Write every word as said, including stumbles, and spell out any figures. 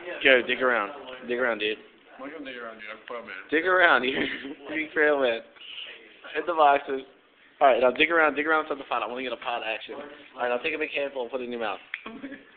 Go, dig around. Dig around, dude. I'm not gonna dig around, dude. I'm Quailman. Dig around, you big Quailman. In the boxes. Alright, now dig around, dig around something to find out. I want to get a pot action. Alright, now take a big handful and put it in your mouth.